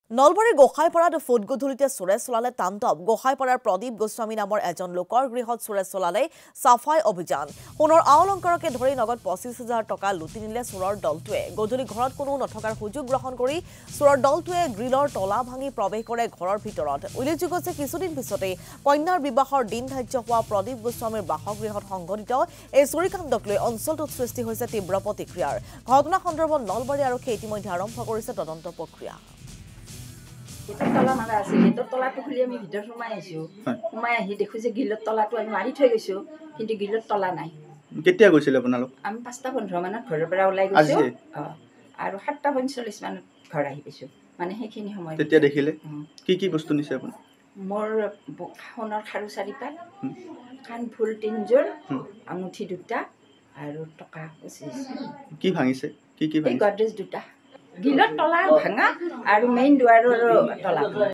নলবাৰীৰ গোসাইপাৰাত ফুট গধূলিতে চোৰে চলালে তাণ্ডৱ গোসাইপাৰাৰ প্ৰদীপ গোস্বামী নামৰ এজন লোকৰ গৃহত চোৰে চলালে সাফাই অভিযান সোণৰ অলংকাৰকে ধৰি নগদ 25,000 টকা লুটি নিলে চোৰৰ দলটোৱে গধূলি ঘৰত কোনো নথকাৰ সুযোগ গ্ৰহণ কৰি চোৰৰ দলটোৱে গ্ৰিলৰ তলা ভাঙি প্ৰৱেশ কৰে ঘৰৰ ভিতৰত উল্লেখযোগ্য যে কিছুদিন পিছতে কন্যাৰ বিবাহৰ দিন ধাৰ্য হোৱা প্ৰদীপ গোস্বামীৰ বাসগৃহত সংঘটিত এই চুৰিকাণ্ডক লৈ অঞ্চলটোত সৃষ্টি হৈছে তীব্ৰ প্ৰতিক্ৰিয়াৰ ঘটনা সন্দৰ্ভত নলবাৰী আৰক্ষীয়ে ইতিমধ্যে আৰম্ভ কৰিছে তদন্ত প্ৰক্ৰিয়া তলা মাৰা আছিল তো তলাটো খুলি আমি ভিতৰত সোমাই আহিছো সোমাই আহি দেখো যে গিলত তলাটো আমি মাৰি থৈ গৈছো কিন্তু গিলত তলা নাই কেতিয়া গৈছিল আপোনালোক আমি 5:15 মানত ঘৰৰ পৰা ওলাই গৈছো আৰু 7:45 মানত ঘৰ আহি পাইছো মানে সেইখিনি সময় তেতিয়া দেখিলে কি কি বস্তু নিছে আপুনি মোৰ সোণৰ খাৰু 4পাত কাণ ফুল 3যোৰ আঙুঠি 2টা আৰু টকা 25 কি ভাঙিছে কি কি ভাঙিছে গডৰেজ 2টা গিলত তলা ভাঙা আৰু মেইন দুৱাৰৰ তলা